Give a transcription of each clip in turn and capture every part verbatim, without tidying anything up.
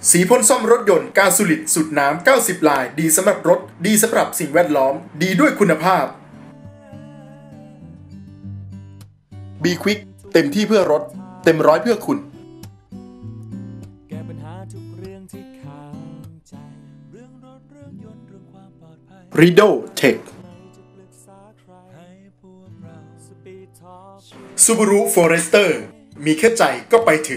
สีพ่นซ่อมรถยนต์กาสูลิดสูตรน้ำเก้าสิบลายดีสำหรับรถดีสำหรับสิ่งแวดล้อมดีด้วยคุณภาพ B Quick เต็มที่เพื่อรถเต็มร้อยเพื่อคุณ Rido Tech Subaru Forester มีแค่ใจก็ไปถึง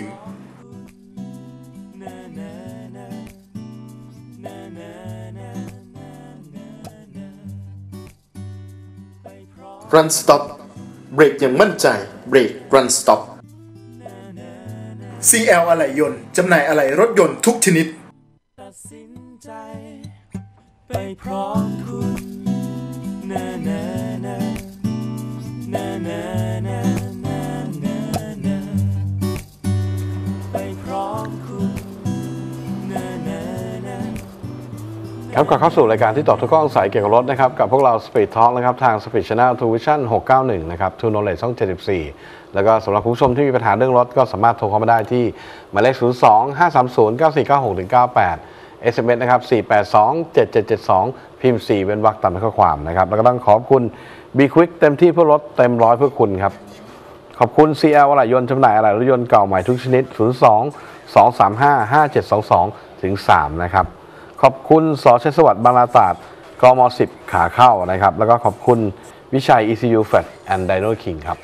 Run Stop เบรกอย่างมั่นใจเบรก Run Stop ซี แอล อะไหล่ยนต์จำหน่ายอะไหล่รถยนต์ทุกชนิดตัดสินใจไปพร้อมคุณนะนะนะนะนะนะนะนะไปพร้อมคุณนะนะนะครับกลับเข้าสู่รายการที่ตอบทุกข้อสงสัยเกี่ยวกับรถนะครับกับพวกเรา Speed Talk นะครับทาง Speed Channel True Vision หกเก้าหนึ่งนะครับ True Knowledge ช่องเจ็ดสิบสี่แล้วก็สำหรับผู้ชมที่มีปัญหาเรื่องรถก็สามารถโทรเข้ามาได้ที่หมายเลขศูนย์ สอง ห้า สาม ศูนย์ เก้า สี่ เก้า หก ถึง เก้า แปด เอส เอ็ม เอส นะครับสี่ แปด สอง เจ็ด เจ็ด เจ็ด สองพิมพ์สี่เว้นวรรคตามข้อความนะครับแล้วก็ต้องขอบคุณ B Quick เต็มที่เพื่อรถเต็มร้อยเพื่อคุณครับขอบคุณ ซี แอล อะไหล่ยนต์จำหน่ายอะไหล่รถยนต์เก่าใหม่ทุกชนิดศูนย์ สอง สอง สาม ห้า ห้า เจ็ด สอง สอง ถึง สามนะครับขอบคุณสชัยสวัสดิ์บางนาตราดกม สิบขาเข้านะครับแล้วก็ขอบคุณวิชัย อี ซี ยู Flat and Dyno King ครับ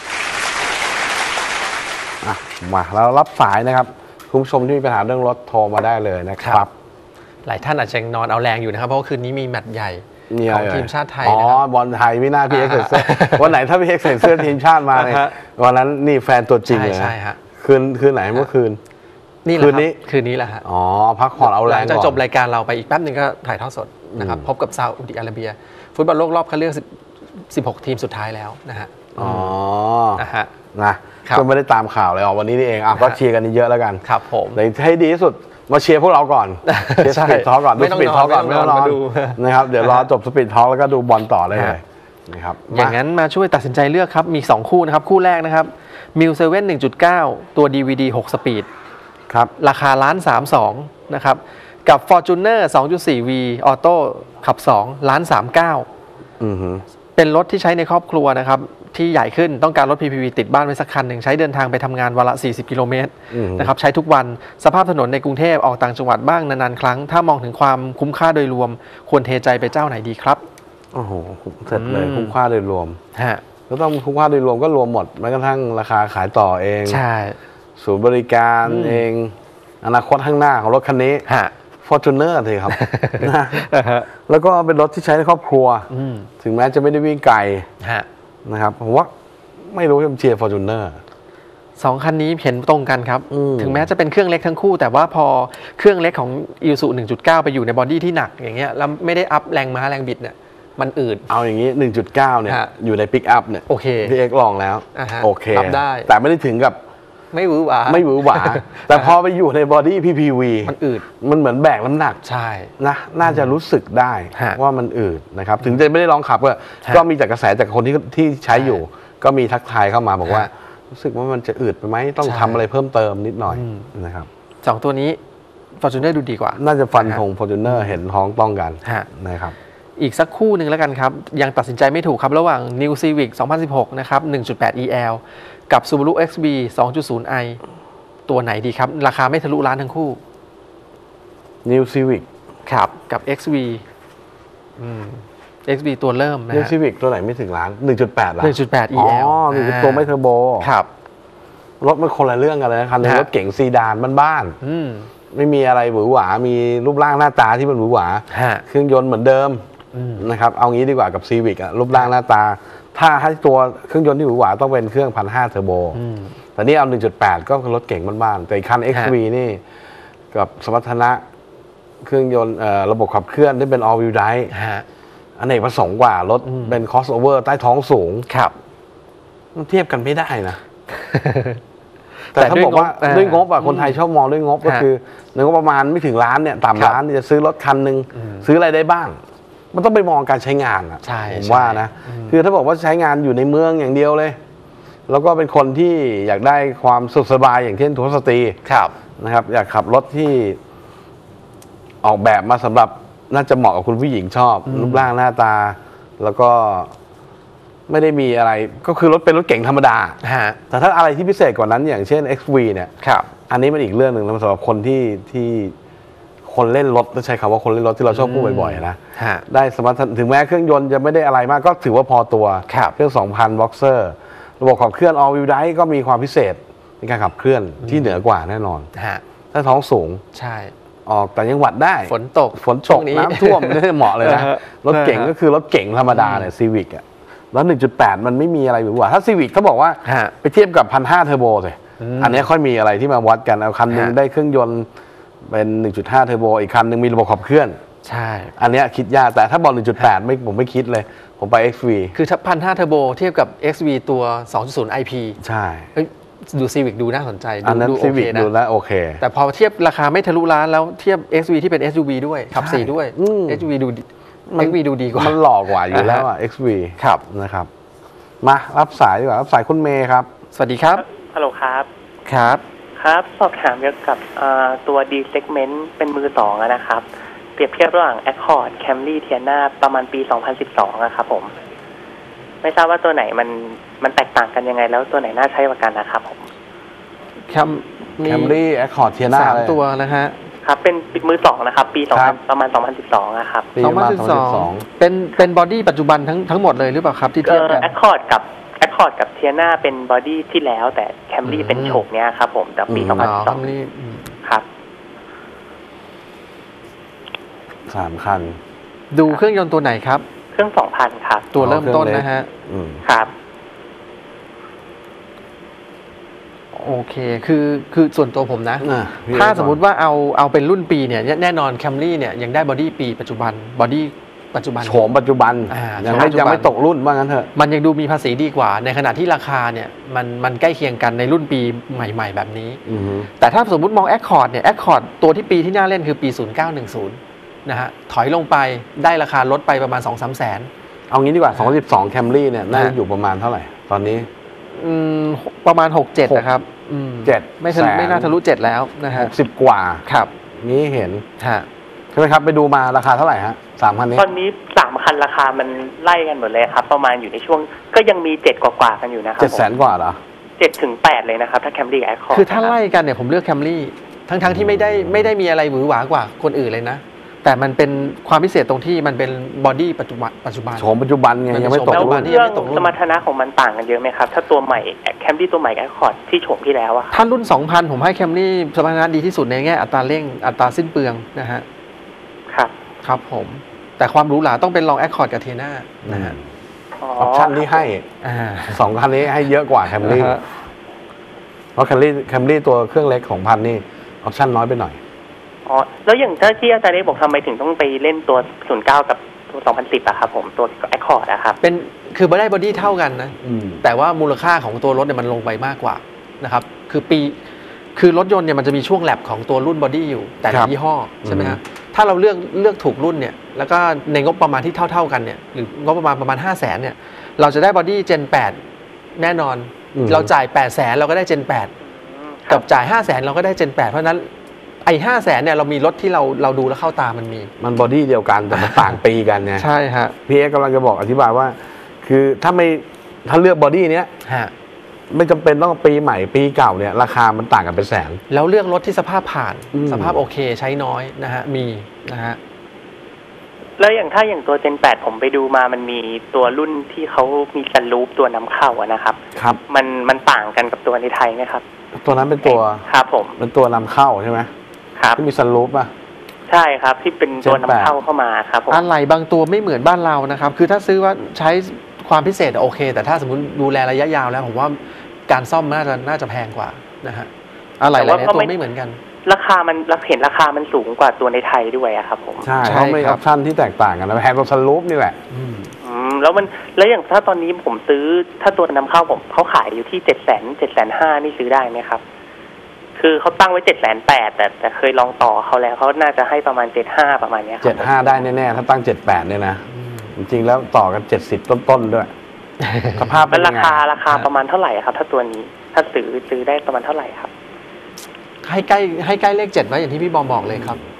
มาแล้วรับสายนะครับคุณผู้ชมที่มีปัญหาเรื่องรถโทรมาได้เลยนะครับหลายท่านอาจจะนอนเอาแรงอยู่นะครับเพราะว่าคืนนี้มีแมตช์ใหญ่ของทีมชาติไทยอ๋อบอลไทยไม่น่าพี่เอ็กซ์ใส่เสื้อวันไหนถ้าพี่เอ็กซ์ใส่เสื้อทีมชาติมาเนี่ยวันนั้นนี่แฟนตัวจริงเลยใช่ฮะคืนคืนไหนเมื่อคืนนี่คืนนี้คืนนี้แหละฮะอ๋อพักผ่อนเอาแรงก่อนหลังจากจบรายการเราไปอีกแป๊บนึงก็ถ่ายทอดสดนะครับพบกับซาอุดิอาระเบียฟุตบอลโลกรอบคัดเลือกสิบหกทีมสุดท้ายแล้วนะฮะอ๋อนะฮะนะก็ไม่ได้ตามข่าวเลยอ๋อวันนี้นี่เองอ่ะก็เชียร์กันเยอะแล้วกันครับผมแต่ให้ดีที่สุดมาเชียร์พวกเราก่อนเชียร์สปีดทอล์กก่อนดูสปีดทอล์กก่อนไม่ต้องนอนนะครับเดี๋ยวรอจบสปีดทอล์กแล้วก็ดูบอลต่อเลยนะครับอย่างนั้นมาช่วยตัดสินใจเลือกครับมีสองคู่นะครับคู่แรกนะครับมิวเซเว่น หนึ่งจุดเก้า ตัว ดี วี ดี หก สปีดครับราคาล้านสามสองนะครับกับ Fortuner สองจุดสี่ วี ออโต้ขับสองล้านสามเก้าอือฮึเป็นรถที่ใช้ในครอบครัวนะครับที่ใหญ่ขึ้นต้องการรถ พี พี วี ติดบ้านไว้สักคันหนึ่งใช้เดินทางไปทำงานวันละสี่สิบกิโลเมตรนะครับใช้ทุกวันสภาพถนนในกรุงเทพออกต่างจังหวัดบ้างนานๆครั้งถ้ามองถึงความคุ้มค่าโดยรวมควรเทใจไปเจ้าไหนดีครับโอ้โหเสร็จเลยคุ้มค่าโดยรวมฮะก็ต้องคุ้มค่าโดยรวมก็รวมหมดแม้กระทั่งราคาขายต่อเองใช่ศูนย์บริการเองอนาคตข้างหน้าของรถคันนี้ฮะ Fortuner เลยครับนะแล้วก็เป็นรถที่ใช้ในครอบครัวถึงแม้จะไม่ได้วิ่งไกลนะครับผมว่าไม่รู้จะเชียร์ Fortuner สองคันนี้เห็นตรงกันครับถึงแม้จะเป็นเครื่องเล็กทั้งคู่แต่ว่าพอเครื่องเล็กของ Isuzu หนึ่งจุดเก้า ไปอยู่ในบอดี้ที่หนักอย่างเงี้ยแล้วไม่ได้อัพแรงม้าแรงบิดเนี่ยมันอืดเอาอย่างนี้ หนึ่งจุดเก้า เนี่ยอยู่ในปิกอัพเนี่ยโอเคพี่เอ็กลองแล้วโอเครับได้แต่ไม่ได้ถึงกับไม่หวือหวาไม่หวือหวาแต่พอไปอยู่ในบอดี้ พี พี วีมันอืดมันเหมือนแบกน้ำหนักใช่นะน่าจะรู้สึกได้ว่ามันอืดนะครับถึงจะไม่ได้ลองขับก็มีจากกระแสจากคนที่ที่ใช้อยู่ก็มีทักทายเข้ามาบอกว่ารู้สึกว่ามันจะอืดไปไหมต้องทำอะไรเพิ่มเติมนิดหน่อยนะครับสองตัวนี้ Fortuner ดูดีกว่าน่าจะฟันธง Fortuner เห็นท้องต้องกันนะครับอีกสักคู่หนึ่งแล้วกันครับยังตัดสินใจไม่ถูกครับระหว่าง New Civic สองพันสิบหกนะครับ หนึ่งจุดแปด อี แอล กับ Subaru เอ็กซ์ บี สองจุดศูนย์ ไอ ตัวไหนดีครับราคาไม่ทะลุล้านทั้งคู่ New Civic ครับกับ เอ็กซ์ บี อืม เอ็กซ์ บี ตัวเริ่มนะฮะ New Civic ตัวไหนไม่ถึงล้าน หนึ่งจุดแปด ล้านหนึ่งจุดแปด อี แอลอ๋อนี่คือตัวไม่เทอร์โบครับรถมันคนละเรื่องกันเลยนะครับรถเก๋งซีดานบ้านๆไม่มีอะไรหวือหวามีรูปร่างหน้าตาที่มันหวือหวาเครื่องยนต์เหมือนเดิมนะครับเอางี้ดีกว่ากับ Civic อะรูปร่างหน้าตาถ้าให้ตัวเครื่องยนต์ที่หวือหวาต้องเป็นเครื่อง หนึ่งพันห้าร้อย เทอร์โบแต่นี่เอา หนึ่งจุดแปด ก็รถเก๋งบ้านๆแต่คัน เอ็กซ์ วี นี่กับสมรรถนะเครื่องยนต์ระบบขับเคลื่อนที่เป็น all wheel drive อเนกประสงค์กว่ารถเป็น crossover ใต้ท้องสูงครับมันเทียบกันไม่ได้นะแต่ถ้าบอกว่าด้วยงบอะคนไทยชอบมองด้วยงบก็คือในงบประมาณไม่ถึงล้านเนี่ยต่ำล้านจะซื้อรถคันหนึ่งซื้ออะไรได้บ้างมันต้องไปมองการใช้งานอะผมว่านะคือถ้าบอกว่าใช้งานอยู่ในเมืองอย่างเดียวเลยแล้วก็เป็นคนที่อยากได้ความสุขสบายอย่างเช่นทัวร์สตรีนะครับอยากขับรถที่ออกแบบมาสำหรับน่าจะเหมาะกับคุณผู้หญิงชอบรูปร่างหน้าตาแล้วก็ไม่ได้มีอะไรก็คือรถเป็นรถเก๋งธรรมดาแต่ถ้าอะไรที่พิเศษกว่านั้นอย่างเช่น เอ็กซ์ วี เนี่ยอันนี้มันอีกเรื่องหนึ่งสำหรับคนที่ที่คนเล่นรถต้องใช้คำว่าคนเล่นรถที่เราชอบพูดบ่อยๆนะได้สมรรถนะถึงแม้เครื่องยนต์จะไม่ได้อะไรมากก็ถือว่าพอตัวเครื่อง สองพัน Boxer ระบบขับเคลื่อน All Wheel Drive ก็มีความพิเศษในการขับเคลื่อนที่เหนือกว่าแน่นอนถ้าท้องสูงใช่ออกแต่ยังหวัดได้ฝนตกฝนตกน้ำท่วมนี่เหมาะเลยนะรถเก๋งก็คือรถเก๋งธรรมดาเนี่ยซีวิกอ่ะแล้ว หนึ่งจุดแปด มันไม่มีอะไรหรือว่าถ้าซีวิกเขาบอกว่าไปเทียบกับ หนึ่งพันห้าร้อย เทอร์โบสิอันนี้ค่อยมีอะไรที่มาวัดกันเอาคันนึงได้เครื่องยนต์เป็น หนึ่งจุดห้า เทอร์โบอีกคันนึงมีระบบขับเคลื่อนใช่อันนี้คิดยากแต่ถ้าบอก หนึ่งจุดแปด ไม่ผมไม่คิดเลยผมไป เอ็กซ์ วีคือถ้า หนึ่งพันห้าร้อย เทอร์โบเทียบกับ เอ็กซ์ วี ตัว สองจุดศูนย์ ไอ พีใช่ดูซีวิกดูน่าสนใจอันนั้นซีวิกดูแล้วโอเคแต่พอเทียบราคาไม่ทะลุล้านแล้วเทียบ เอ็กซ์ วี ที่เป็น เอส ยู วี ด้วยขับสี่ด้วย เอส ยู วี ดู เอ็กซ์ วี ดูดีกว่ามันหล่อกว่าอยู่แล้วอ่ะ เอ็กซ์ วีครับนะครับมารับสายดีกว่ารับสายคุณเมย์ครับสวัสดีครับฮัลโหลครับครับครับสอบถามเกี่ยวกับตัว D segment เป็นมือสองนะครับเปรียบเทียบระหว่าง Accord Camry Tiana ประมาณปี สองพันสิบสองนะครับผมไม่ทราบว่าตัวไหนมันมันแตกต่างกันยังไงแล้วตัวไหนน่าใช้กว่ากันนะครับผมแคมแคมรี่แอคคอร์ดเทียนาสามตัวนะฮะครับเป็นมือสองนะครับปีสองพันประมาณสองพันสิบสองนะครับสองพันสิบสองเป็นเป็นบอดี้ปัจจุบันทั้งทั้งหมดเลยหรือเปล่าครับที่เทียบกันแอคคอร์ดกับแอคคอร์ดกับเทียนาเป็นบอดี้ที่แล้วแต่แคมรี่เป็นโฉมเนี้ยครับผมแต่ปีสองพันสิบสองครับสามคันดูเครื่องยนต์ตัวไหนครับเครื่องสองพันครับตัวเริ่มต้นนะฮะครับโอเคคือคือส่วนตัวผมนะถ้าสมมุติว่าเอาเอาเป็นรุ่นปีเนี่ยแน่นอนแคมรี่เนี่ยยังได้บอดี้ปีปัจจุบันบอดี้ปัจจุบันโฉมปัจจุบันยังไม่ยังไม่ตกรุ่นว่างั้นเถอะมันยังดูมีภาษีดีกว่าในขณะที่ราคาเนี่ยมันมันใกล้เคียงกันในรุ่นปีใหม่ๆแบบนี้แต่ถ้าสมมติมอง Accord เนี่ย Accord ตัวที่ปีที่น่าเล่นคือปีศูนย์เก้าหนึ่งศูนย์นะฮะถอยลงไปได้ราคาลดไปประมาณ สองถึงสาม แสนเอางี้ดีกว่าสองพันสิบสอง Camry เนี่ยน่าจะอยู่ประมาณเท่าไหร่ตอนนี้อืมประมาณหก เจ็ดนะครับอืมเจ็ดไม่ทะลุไม่น่าทะลุเจ็ดแล้วนะฮะหกสิบกว่าครับนี่เห็นฮะใช่ไหมครับไปดูมาราคาเท่าไหร่ฮะสามคันนี้ตอนนี้สามคันราคามันไล่กันหมดเลยครับประมาณอยู่ในช่วงก็ยังมีเจ็ดกว่าๆกันอยู่นะครับเจ็ดแสนกว่าเหรอเจ็ดถึงแปดเลยนะครับถ้า Camry Accord คือถ้าไล่กันเนี่ยผมเลือก Camry ทั้งๆที่ไม่ได้ไม่ได้มีอะไรหวือหวากว่าคนอื่นเลยนะแต่มันเป็นความพิเศษตรงที่มันเป็นบอดี้ปัจจุบันปัจจุบันโฉมปัจจุบันไงยังไม่ตกรุ่นเรื่องสมรรถนะของมันต่างกันเยอะไหมครับถ้าตัวใหม่แคมรี่ตัวใหม่กับ Accord ที่โฉมที่แล้วอะถ้ารุ่น สองพัน ผมให้แคมรี่สมรรถนะดีที่สุดในแง่อัตราเร่งอัตราสิ้นเปลืองนะฮะครับครับผมแต่ความหรูหราต้องเป็นลอง Accord กับ Tiana นะฮะออปชั่นที่ให้สองคันนี้ให้เยอะกว่าแคมรี่เพราะแคมรี่แคมรี่ตัวเครื่องเล็กของพันนี่ออปชั่นน้อยไปหน่อยอ๋อแล้วอย่างถ้าที่อาจารย์ได้บอกทำไมถึงต้องไปเล่นตัวศูนย์เก้ากับตัวสองพันสิบอะครับผมตัว Accord นะครับเป็นคือไม่ได้บอดี้เท่ากันนะแต่ว่ามูลค่าของตัวรถเนี่ยมันลงไปมากกว่านะครับคือปีคือรถยนต์เนี่ยมันจะมีช่วงแลบของตัวรุ่นบอดี้อยู่แต่ละยี่ห้อใช่ไหมครับถ้าเราเลือกเลือกถูกรุ่นเนี่ยแล้วก็ในงบประมาณที่เท่าๆกันเนี่ยหรืองบประมาณประมาณห้าแสนเนี่ยเราจะได้บอดี้เจนแปดแน่นอนเราจ่ายแปดแสนเราก็ได้เจนแปดกับจ่ายห้าแสนเราก็ได้เจนแปดเพราะนั้นไอ้ห้าแสนเนี่ยเรามีรถที่เราเราดูแล้วเข้าตามันมีมันบอดี้เดียวกันแต่มันต่างปีกันไงใช่ฮะพี่เอกกำลังจะบอกอธิบายว่าคือถ้าไม่ถ้าเลือกบอดี้เนี้ยไม่จำเป็นต้องปีใหม่ปีเก่าเนี่ยราคามันต่างกันเป็นแสนแล้วเลือกรถที่สภาพผ่านสภาพโอเคใช้น้อยนะฮะมีนะฮะแล้วอย่างถ้าอย่างตัวเจนแปดผมไปดูมามันมีตัวรุ่นที่เขามีซันรูฟตัวนำเข้าอะนะครับครับมันมันต่างกันกับตัวในไทยไหมครับตัวนั้นเป็นตัวครับผมเป็นตัวนำเข้าใช่ไหมครับที่มีซันรูฟป่ะใช่ครับที่เป็นตัวนำเข้าเข้ามาครับผมอะไรบางตัวไม่เหมือนบ้านเรานะครับคือถ้าซื้อว่าใช้ความพิเศษโอเคแต่ถ้าสมมติดูแลระยะยาวแล้วผมว่าการซ่อมน่าจะน่าจะแพงกว่านะฮะอะไรหลายตัวไม่เหมือนกันราคามันเราเห็นราคามันสูงกว่าตัวในไทยด้วยอะครับผมใช่เพราะไม่ออปชั่นที่แตกต่างกันแล้วแพงกว่าซันรูฟนี่แหละอืมแล้วมันแล้วอย่างถ้าตอนนี้ผมซื้อถ้าตัวนำเข้าผมเขาขายอยู่ที่เจ็ดแสนเจ็ดแสนห้านี่ซื้อได้ไหมครับคือเขาตั้งไว้เจ็ดแสนแปดแต่แต่เคยลองต่อเขาแล้วเขาน่าจะให้ประมาณเจ็ดห้าประมาณนี้ครับเจ็ดห้าได้แน่ๆถ้าตั้งเจ็ดแปดเนี่ยนะจริงๆแล้วต่อกันเจ็ดสิบต้นๆด้วยสภาพเป็นราคาราคาประมาณเท่าไหร่ครับถ้าตัวนี้ถ้าซื้อซื้อได้ประมาณเท่าไหร่ครับให้ใกล้ให้ใกล้เลขเจ็ดไว้อย่างที่พี่บอมบอกเลยครับ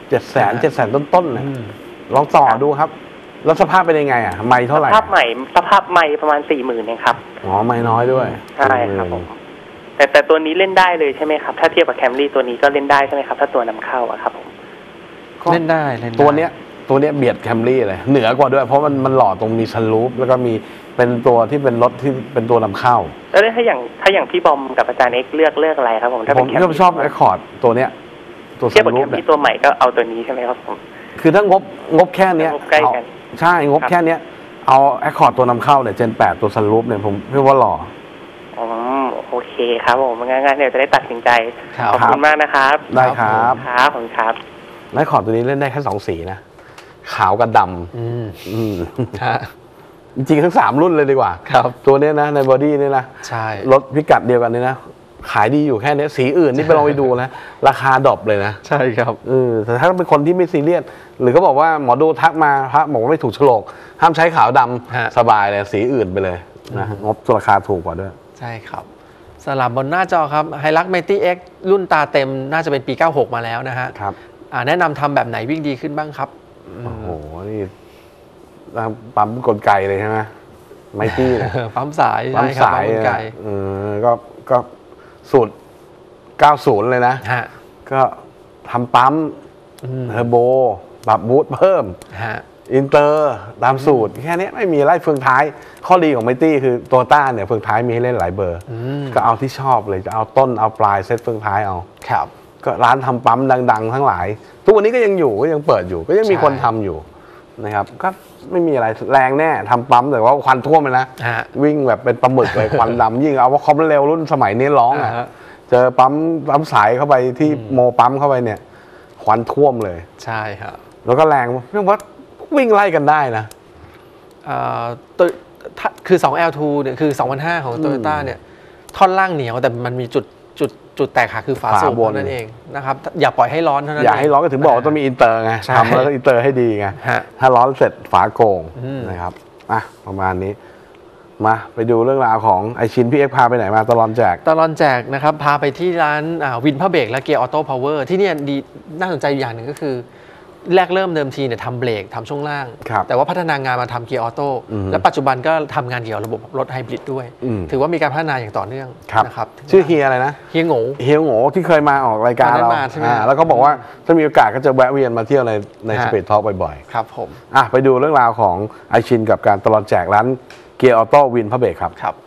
เจ็ดแสนเจ็ดแสนต้นๆนะลองต่อดูครับแล้วสภาพเป็นยังไงอ่ะไม่เท่าไหร่สภาพใหม่สภาพใหม่ประมาณสี่หมื่นเองครับอ๋อไม่น้อยด้วยใช่ครับผมแต่แต่ตัวนี้เล่นได้เลยใช่ไหมครับถ้าเทียบกับแคมรี่ตัวนี้ก็เล่นได้ใช่ไหมครับถ้าตัวนำเข้าอะครับผมเล่นได้เล่นได้ตัวเนี้ยตัวเนี้ยเบียดแคมรี่เลยเหนือกว่าด้วยเพราะมันมันหล่อตรงมีซันรูฟแล้วก็มีเป็นตัวที่เป็นรถที่เป็นตัวนำเข้าแล้วถ้าอย่างถ้าอย่างพี่บอมกับอาจารย์เอ็กเลือกเลือกอะไรครับผมถ้าผมก็ชอบไอคอร์ดตัวเนี้ยตัวซันรูฟเนี่ยตัวใหม่ก็เอาตัวนี้ใช่ไหมครับผมคือถ้างบงบแค่เนี้ยใช่งบแค่เนี้ยเอาไอคอร์ดตัวนำเข้าเนี่ยเจนแปดตัวซันรูฟเนี่ยผมพี่ว่าหล่ออ๋อโอเคครับผมงั้นเดี๋ยวจะได้ตัดสินใจขอบคุณมากนะครับได้ครับครับผมครับไอคอร์ดตัวนี้เล่นได้แค่สองสีนะขาวกับดำอืมอืมจริงๆทั้งสามรุ่นเลยดีกว่าครับตัวนี้นะในบอดี้นี่นะใช่รถพิกัดเดียวกันนี่นะขายดีอยู่แค่นี้สีอื่นนี่ไปลองไปดูนะราคาดรอปเลยนะใช่ครับเออแต่ถ้าเป็นคนที่ไม่ซีเรียสหรือเขาบอกว่าหมอดูทักมาพระบอกว่าไม่ถูกโฉลกห้ามใช้ขาวดำสบายเลยสีอื่นไปเลยนะงบราคาถูกกว่าด้วยใช่ครับสลับบนหน้าจอครับ Hilux Mighty X รุ่นตาเต็มน่าจะเป็นปีเก้าหกมาแล้วนะฮะครับแนะนำทำแบบไหนวิ่งดีขึ้นบ้างครับโอ้โหนี่ปั๊มกลไกเลยใช่ไหมไมตี้เนี่ยปั๊มสายปั๊มสายเออก็ก็สูตรเก้าสิบเลยนะก็ทำปั๊มเทอร์โบปรับบูทเพิ่มอินเตอร์ตามสูตรแค่นี้ไม่มีไล่เฟืองท้ายข้อดีของไมตี้คือโตต้าเนี่ยเฟืองท้ายมีให้เล่นหลายเบอร์ก็เอาที่ชอบเลยจะเอาต้นเอาปลายเซตเฟืองท้ายเอาครับก็ร้านทำปั๊มดังๆทั้งหลายทุกวันนี้ก็ยังอยู่ก็ยังเปิดอยู่ก็ยังมีคนทำอยู่นะครับก็ไม่มีอะไรแรงแน่ทำปั๊มแต่ว่าควันท่วมเลยนะวิ่งแบบเป็นปลาหมึกเลยควันดำยิ่งเอาว่าคอมเร็วรุ่นสมัยนี้ร้องอ่ะเจอปั๊มปั๊มสายเข้าไปที่โมปั๊มเข้าไปเนี่ยควันท่วมเลยใช่ครับแล้วก็แรงเรียกว่าวิ่งไล่กันได้นะตัวคือ สอง แอล ทู เนี่ยคือ สองพันห้า ของ Toyota เนี่ยท่อนล่างเหนียวแต่มันมีจุดจุดจุดแตกหักคือฝาสูบนั่นเองนะครับอย่าปล่อยให้ร้อนเท่านั้นอย่าให้ร้อนก็ถึงบอกว่าต้องมีอินเตอร์ไงทำแล้วก็อินเตอร์ให้ดีไงถ้าร้อนเสร็จฝาโกงนะครับอ่ะประมาณนี้มาไปดูเรื่องราวของไอชินพี่เอ็กพาไปไหนมาตลอดแจกตลอดแจกนะครับพาไปที่ร้านวินพาเบรกและเกียร์ออโต้พาวเวอร์ที่นี่ดีน่าสนใจอย่างหนึ่งก็คือแรกเริ่มเดิมทีเนี่ยทำเบรกทำช่วงล่างแต่ว่าพัฒนางานมาทำเกียร์ออโต้และปัจจุบันก็ทำงานเกี่ยวกับระบบรถไฮบริดด้วยถือว่ามีการพัฒนาอย่างต่อเนื่องนะครับชื่อเฮียอะไรนะเฮียโง่เฮียโง่ที่เคยมาออกรายการเราแล้วก็บอกว่าถ้ามีโอกาสก็จะแวะเวียนมาเที่ยวในในสเปซทอล์กบ่อยๆครับผมอ่ะไปดูเรื่องราวของไอชินกับการตลอดแจกร้านเกียร์ออโต้วินพาเบรกครับครับ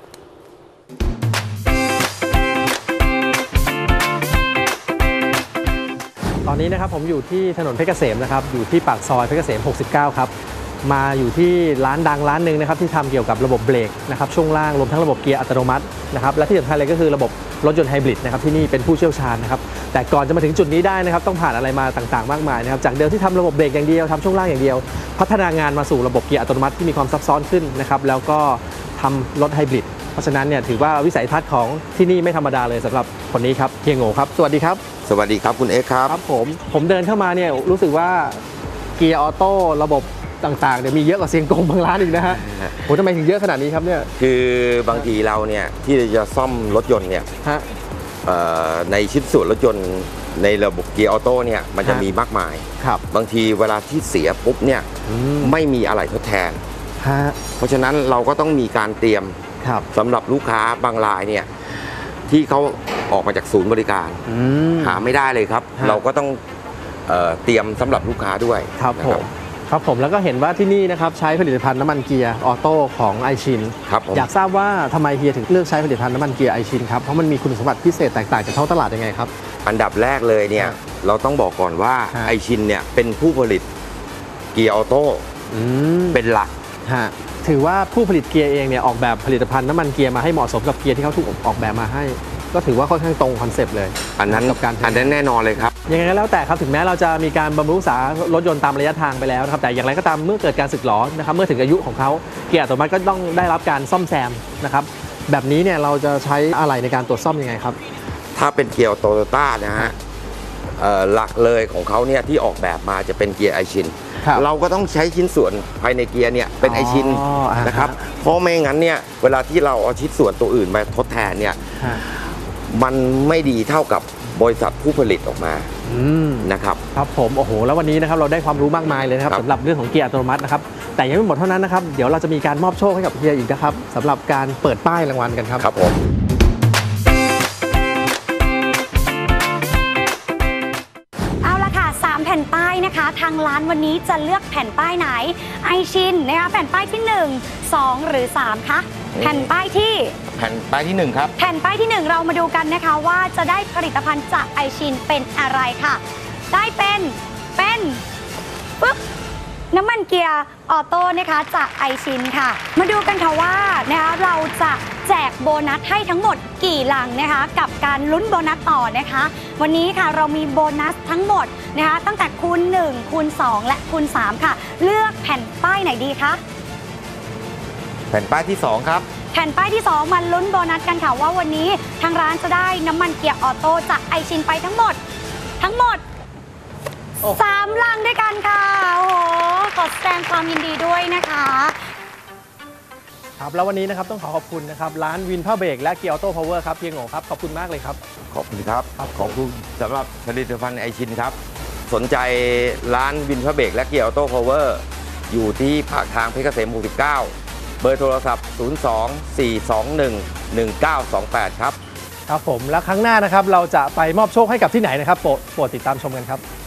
ตอนนี้นะครับผมอยู่ที่ถนนเพชรเกษมนะครับอยู่ที่ปากซอยเพชรเกษมหกสิบเก้าครับมาอยู่ที่ร้านดังร้านหนึ่งนะครับที่ทำเกี่ยวกับระบบเบรกนะครับช่วงล่างรวมทั้งระบบเกียร์อัตโนมัตินะครับและที่สำคัญเลยก็คือระบบรถยนต์ไฮบริดนะครับที่นี่เป็นผู้เชี่ยวชาญนะครับแต่ก่อนจะมาถึงจุดนี้ได้นะครับต้องผ่านอะไรมาต่างๆมากมายนะครับจากเดิมที่ทำระบบเบรกอย่างเดียวทำช่วงล่างอย่างเดียวพัฒนางานมาสู่ระบบเกียร์อัตโนมัติที่มีความซับซ้อนขึ้นนะครับแล้วก็ทำรถไฮบริดเพราะฉะนั้นเนี่ยถือว่าวิสัยทัศน์ของที่นี่ไม่ธรรมดาเลยสำหรับคนนี้ครับเฮียโง่ครับสวัสดีครับสวัสดีครับคุณเอ็กซ์ครับครับผมผมเดินเข้ามาเนี่ยรู้สึกว่าเกียร์ออโต้ระบบต่างๆเนี่ยมีเยอะกว่าเซียงกงบางร้านอีกนะฮะโหทำไมถึงเยอะขนาดนี้ครับเนี่ยคือบางทีเราเนี่ยที่จะซ่อมรถยนต์เนี่ยในชิ้นส่วนรถยนต์ในระบบเกียร์ออโต้เนี่ยมันจะมีมากมายครับบางทีเวลาที่เสียปุ๊บเนี่ยไม่มีอะไรทดแทนเพราะฉะนั้นเราก็ต้องมีการเตรียมสำหรับลูกค้าบางรายเนี่ยที่เขาออกมาจากศูนย์บริการหาไม่ได้เลยครับเราก็ต้องเอ่อเตรียมสำหรับลูกค้าด้วยครับผมครับผมแล้วก็เห็นว่าที่นี่นะครับใช้ผลิตภัณฑ์น้ำมันเกียร์ออโต้ของไอชินครับอยากทราบว่าทำไมเฮียถึงเลือกใช้ผลิตภัณฑ์น้ำมันเกียร์ไอชินครับเพราะมันมีคุณสมบัติพิเศษแตกต่างจากท้องตลาดยังไงครับอันดับแรกเลยเนี่ยเราต้องบอกก่อนว่าไอชินเนี่ยเป็นผู้ผลิตเกียร์ออโต้เป็นหลักถือว่าผู้ผลิตเกียร์เองเนี่ยออกแบบผลิตภัณฑ์น้ำมันเกียร์มาให้เหมาะสมกับเกียร์ที่เขาถูกออกแบบมาให้ก็ถือว่าค่อนข้างตรงคอนเซปต์เลยอันนั้นกับการอันนั้นแน่นอนเลยครับยังไงก็แล้วแต่ครับถึงแม้เราจะมีการบำรุงรักษารถยนต์ตามระยะทางไปแล้วนะครับแต่อย่างไรก็ตามเมื่อเกิดการสึกหรอนะครับเมื่อถึงอายุของเขาเกียร์อัตโนมัติก็ต้องได้รับการซ่อมแซมนะครับแบบนี้เนี่ยเราจะใช้อะไรในการตรวจซ่อมยังไงครับถ้าเป็นเกียร์โตโยต้านะฮะหลักเลยของเขาเนี่ยที่ออกแบบมาจะเป็นเกียร์ไอชินเราก็ต้องใช้ชิ้นส่วนภายในเกียร์เนี่ยเป็นไอชินนะครับเพราะไม่งั้นเนี่ยเวลาที่เราเอาชิ้นส่วนตัวอื่นมาทดแทนเนี่ยมันไม่ดีเท่ากับบบริษัทผู้ผลิตออกมานะครับครับผมโอ้โหแล้ววันนี้นะครับเราได้ความรู้มากมายเลยนะครับสำหรับเรื่องของเกียร์อัตโนมัตินะครับแต่ยังไม่หมดเท่านั้นนะครับเดี๋ยวเราจะมีการมอบโชคให้กับเฮียอีกนะครับสำหรับการเปิดป้ายรางวัลกันครับครับผมเอาละค่ะสามแผ่นป้ายนะคะทางร้านวันนี้จะเลือกแผ่นป้ายไหนไอชินนะคะแผ่นป้ายที่หนึ่ง สองหรือสามคะแผ่นป้ายที่แผ่นป้ายที่หนึ่งครับแผ่นป้ายที่หนึ่งเรามาดูกันนะคะว่าจะได้ผลิตภัณฑ์จากไอชินเป็นอะไรค่ะได้เป็นเป็นปึ๊บน้ำมันเกียร์ออโต้นะคะจากไอชินค่ะมาดูกันค่ะว่านะคะเราจะแจกโบนัสให้ทั้งหมดกี่ลังนะคะกับการลุ้นโบนัสต่อนะคะวันนี้ค่ะเรามีโบนัสทั้งหมดนะคะตั้งแต่คูณหนึ่งคูณสองและคูณสามค่ะเลือกแผ่นป้ายไหนดีคะแผ่นป้ายที่สองครับแผ่นป้ายที่สองมาลุ้นโบนัสกันค่ะว่าวันนี้ทางร้านจะได้น้ำมันเกียร์ออโต้จากไอชินไปทั้งหมดทั้งหมดสามลังด้วยกันค่ะโอ้โหขอแสดงความยินดีด้วยนะคะครับแล้ววันนี้นะครับต้องขอขอบคุณนะครับร้านวินผ้าเบรกและเกียร์ออโต้พาวเวอร์ครับเพียงโง่ครับขอบคุณมากเลยครับขอบคุณครับขอบคุณสำหรับผลิตภัณฑ์ไอชินครับสนใจร้านวินผ้าเบรกและเกียร์ออโต้พาวเวอร์อยู่ที่ปากทางเพชรเกษมหกสิบเก้าเบอร์โทรศัพท์ศูนย์ สอง สี่ สอง หนึ่ง หนึ่ง เก้า สอง แปดครับครับผมและครั้งหน้านะครับเราจะไปมอบโชคให้กับที่ไหนนะครับโปรดติดตามชมกันครับ